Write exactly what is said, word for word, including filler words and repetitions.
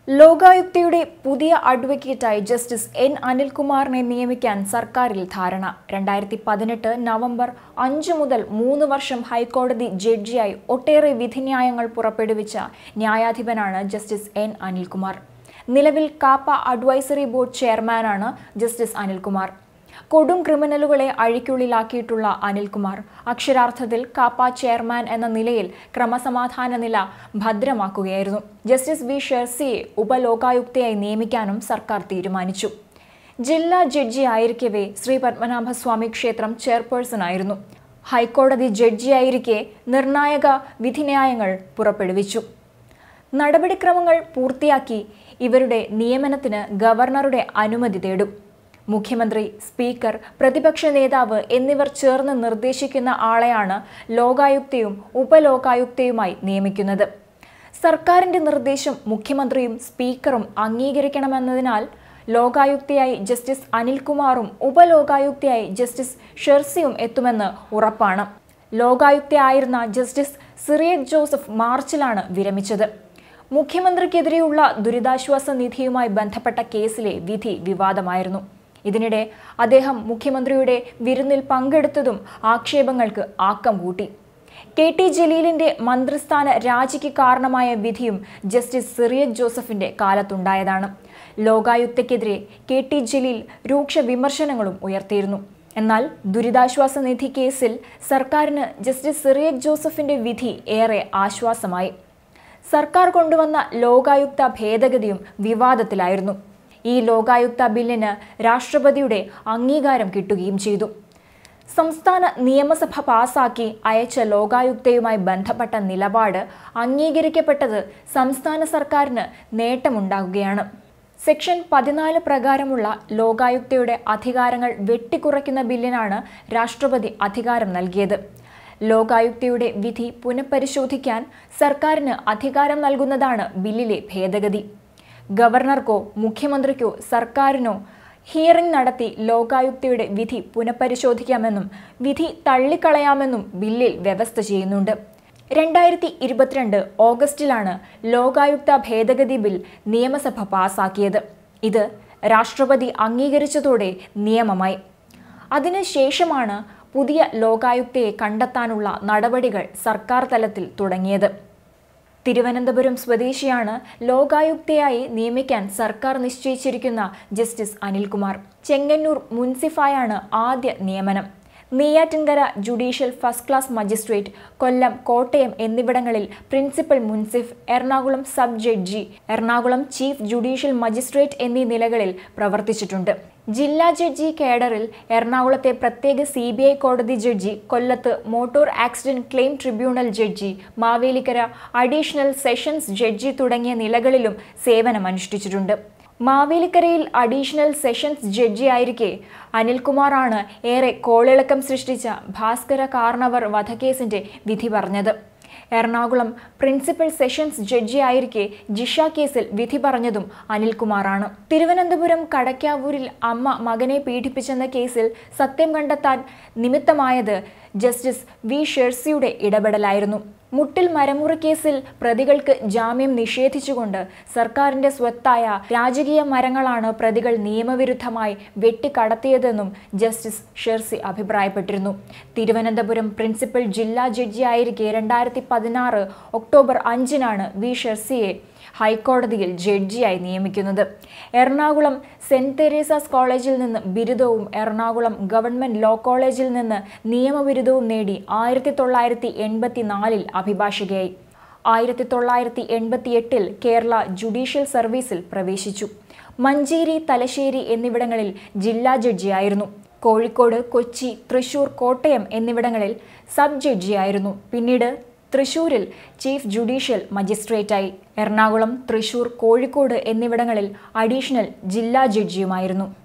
ലോകായുക്തയുടെ പുതിയ അഡ്വക്കേറ്റായി justice N അനിൽകുമാറിനെ നിയമിക്കാൻ സർക്കാരിൽ ധാരണ. രണ്ടായിരത്തി പതിനെട്ട് നവംബർ അഞ്ച് മുതൽ മൂന്ന് വർഷം ഹൈക്കോടതി ജഡ്ജിയായി ഒട്ടേറെ വിധിന്യായങ്ങൾ പുറപ്പെടുവിച്ച ന്യായാധിപനാണ് ജസ്റ്റിസ് എൻ അനിൽകുമാർ. നിലവിൽ കാപ്പ അഡ്വൈസറി ബോർഡ് ചെയർമാനാണ് ജസ്റ്റിസ് അനിൽകുമാർ. കൊടും ക്രിമിനലുകളെ അഴിക്കുള്ളിലാക്കിയിട്ടുള്ള അനിൽകുമാർ അക്ഷരാർത്ഥത്തിൽ കാപ്പ ചെയർമാൻ എന്ന നിലയിൽ ക്രമസമാധാന നില ഭദ്രമാക്കുകയായിരുന്നു. ജസ്റ്റിസ് വി ഷെർസിയെ ഉപലോകായുക്തയായി നിയമിക്കാനും സർക്കാർ തീരുമാനിച്ചു. ജില്ലാ ജഡ്ജിയായിരിക്കവേ ശ്രീ പത്മനാഭസ്വാമി ക്ഷേത്രം ചെയർപേഴ്സൺ ആയിരുന്നു. ഹൈക്കോടതി ജഡ്ജിയായിരിക്കെ നിർണായക വിധിന്യായങ്ങൾ പുറപ്പെടുവിച്ചു. നടപടിക്രമങ്ങൾ പൂർത്തിയാക്കി ഇവരുടെ നിയമനത്തിന് ഗവർണറുടെ അനുമതി തേടും. മുഖ്യമന്ത്രി, സ്പീക്കർ, പ്രതിപക്ഷ നേതാവ് എന്നിവർ ചേർന്ന് നിർദ്ദേശിക്കുന്ന ആളെയാണ് ലോകായുക്തയും ഉപലോകായുക്തയുമായി നിയമിക്കുന്നത്. സർക്കാരിന്റെ നിർദ്ദേശം മുഖ്യമന്ത്രിയും സ്പീക്കറും അംഗീകരിക്കണമെന്നതിനാൽ ലോകായുക്തയായി ജസ്റ്റിസ് അനിൽകുമാറും ഉപലോകായുക്തയായി ജസ്റ്റിസ് ഷെർസിയും എത്തുമെന്ന് ഉറപ്പാണ്. ലോകായുക്തയായിരുന്ന ജസ്റ്റിസ് സിറിയക് ജോസഫ് മാർച്ചിലാണ് വിരമിച്ചത്. മുഖ്യമന്ത്രിക്കെതിരെയുള്ള ദുരിതാശ്വാസ നിധിയുമായി ബന്ധപ്പെട്ട കേസിലെ വിധി വിവാദമായിരുന്നു. ഇതിനിടെ അദ്ദേഹം മുഖ്യമന്ത്രിയുടെ വിരുന്നിൽ പങ്കെടുത്തതും ആക്ഷേപങ്ങൾക്ക് ആക്കം കൂട്ടി. കെ ടി ജലീലിന്റെ മന്ത്രിസ്ഥാന രാജിക്ക് കാരണമായ വിധിയും ജസ്റ്റിസ് സിറിയക് ജോസഫിന്റെ കാലത്തുണ്ടായതാണ്. ലോകായുക്തയ്ക്കെതിരെ കെ ടി ജലീൽ രൂക്ഷ വിമർശനങ്ങളും ഉയർത്തിയിരുന്നു. എന്നാൽ ദുരിതാശ്വാസ നിധി കേസിൽ സർക്കാരിന് ജസ്റ്റിസ് സിറിയക് ജോസഫിന്റെ വിധി ഏറെ ആശ്വാസമായി. സർക്കാർ കൊണ്ടുവന്ന ലോകായുക്ത ഭേദഗതിയും വിവാദത്തിലായിരുന്നു. ഈ ലോകായുക്ത ബില്ലിന് രാഷ്ട്രപതിയുടെ അംഗീകാരം കിട്ടുകയും ചെയ്തു. സംസ്ഥാന നിയമസഭ പാസാക്കി അയച്ച ലോകായുക്തയുമായി ബന്ധപ്പെട്ട നിലപാട് അംഗീകരിക്കപ്പെട്ടത് സംസ്ഥാന സർക്കാരിന് നേട്ടമുണ്ടാകുകയാണ്. സെക്ഷൻ പതിനാല് പ്രകാരമുള്ള ലോകായുക്തയുടെ അധികാരങ്ങൾ വെട്ടിക്കുറയ്ക്കുന്ന ബില്ലിനാണ് രാഷ്ട്രപതി അധികാരം നൽകിയത്. ലോകായുക്തയുടെ വിധി പുനഃപരിശോധിക്കാൻ സർക്കാരിന് അധികാരം നൽകുന്നതാണ് ബില്ലിലെ ഭേദഗതി. ഗവർണർക്കോ മുഖ്യമന്ത്രിക്കോ സർക്കാരിനോ ഹിയറിംഗ് നടത്തി ലോകായുക്തയുടെ വിധി പുനഃപരിശോധിക്കാമെന്നും വിധി തള്ളിക്കളയാമെന്നും ബില്ലിൽ വ്യവസ്ഥ ചെയ്യുന്നുണ്ട്. രണ്ടായിരത്തി ഇരുപത്തിരണ്ട് ഓഗസ്റ്റിലാണ് ലോകായുക്ത ഭേദഗതി ബിൽ നിയമസഭ പാസാക്കിയത്. ഇത് രാഷ്ട്രപതി അംഗീകരിച്ചതോടെ നിയമമായി. അതിനുശേഷമാണ് പുതിയ ലോകായുക്തയെ കണ്ടെത്താനുള്ള നടപടികൾ സർക്കാർ തലത്തിൽ തുടങ്ങിയത്. തിരുവനന്തപുരം സ്വദേശിയാണ് ലോകായുക്തയായി നിയമിക്കാൻ സർക്കാർ നിശ്ചയിച്ചിരിക്കുന്ന ജസ്റ്റിസ് അനിൽകുമാർ. ചെങ്ങന്നൂർ മുൻസിഫായാണ് ആദ്യ നിയമനം. Neyyattinkara judicial first class magistrate, Kollam, Kottayam എന്നിവിടങ്ങളിൽ principal munsif, Ernakulam sub judge, Ernakulam chief judicial magistrate എന്നീ നിലകളിൽ പ്രവർത്തിച്ചിട്ടുണ്ട്. ജില്ലാ ജഡ്ജി കേഡറിൽ എറണാകുളത്തെ പ്രത്യേക സി ബി ഐ കോടതി ജഡ്ജി, കൊല്ലത്ത് motor accident claim tribunal judge, Mavelikkara additional sessions judge തുടങ്ങിയ നിലകളിലും സേവനമനുഷ്ഠിച്ചിട്ടുണ്ട്. മാവേലിക്കരയിൽ അഡീഷണൽ സെഷൻസ് ജഡ്ജിയായിരിക്കെ അനിൽകുമാറാണ് ഏറെ കോളിളക്കം സൃഷ്ടിച്ച ഭാസ്കര കാർണവർ വധക്കേസിന്റെ വിധി പറഞ്ഞത്. എറണാകുളം പ്രിൻസിപ്പൽ സെഷൻസ് ജഡ്ജിയായിരിക്കെ ജിഷ കേസിൽ വിധി പറഞ്ഞതും അനിൽകുമാറാണ്. തിരുവനന്തപുരം കടക്കാവൂരിൽ അമ്മ മകനെ പീഡിപ്പിച്ചെന്ന കേസിൽ സത്യം കണ്ടെത്താൻ നിമിത്തമായത് ജസ്റ്റിസ് വി ഷെർസിയുടെ ഇടപെടലായിരുന്നു. മുട്ടിൽ മരമുറി കേസിൽ പ്രതികൾക്ക് ജാമ്യം നിഷേധിച്ചുകൊണ്ട് സർക്കാരിന്റെ സ്വത്തായ രാജകീയ മരങ്ങളാണ് പ്രതികൾ നിയമവിരുദ്ധമായി വെട്ടിക്കടത്തിയതെന്നും ജസ്റ്റിസ് ഷെർസി അഭിപ്രായപ്പെട്ടിരുന്നു. തിരുവനന്തപുരം പ്രിൻസിപ്പൽ ജില്ലാ ജഡ്ജിയായിരിക്കെ രണ്ടായിരത്തി പതിനാറ് ഒക്ടോബർ അഞ്ചിനാണ് വി ഷെർസിയെ ഹൈക്കോടതിയിൽ ജഡ്ജിയായി നിയമിക്കുന്നത്. എറണാകുളം സെന്റ് തെരേസാസ് കോളേജിൽ നിന്ന് ബിരുദവും എറണാകുളം ഗവൺമെന്റ് ലോ കോളേജിൽ നിന്ന് നിയമബിരുദവും നേടി ആയിരത്തി തൊള്ളായിരത്തി എൺപത്തി നാലിൽ അഭിഭാഷകയായി. ആയിരത്തി തൊള്ളായിരത്തി എൺപത്തി എട്ടിൽ കേരള ജുഡീഷ്യൽ സർവീസിൽ പ്രവേശിച്ചു. മഞ്ചേരി, തലശ്ശേരി എന്നിവിടങ്ങളിൽ ജില്ലാ ജഡ്ജിയായിരുന്നു. കോഴിക്കോട്, കൊച്ചി, തൃശൂർ, കോട്ടയം എന്നിവിടങ്ങളിൽ സബ് ജഡ്ജിയായിരുന്നു. പിന്നീട് തൃശൂരിൽ ചീഫ് ജുഡീഷ്യൽ മജിസ്ട്രേറ്റായി. എറണാകുളം, തൃശൂർ, കോഴിക്കോട് എന്നിവിടങ്ങളിൽ അഡീഷണൽ ജില്ലാ ജഡ്ജിയുമായിരുന്നു.